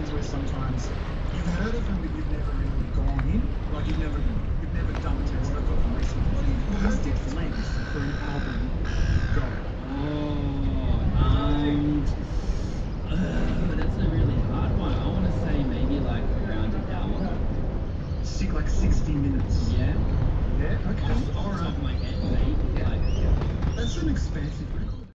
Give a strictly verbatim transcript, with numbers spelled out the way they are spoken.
bands where sometimes you've heard of them, but you've never really gone in. Like you've never, you've never done a test. I've got them recently. What do you, what is Death Length for an album? Go. Oh, um, uh, that's a really hard one. I want to say maybe like around an hour. Sick, like sixty minutes. Yeah. Yeah. Okay. Off, off All the top right. of my head, maybe. Yeah. Like, That's an expansive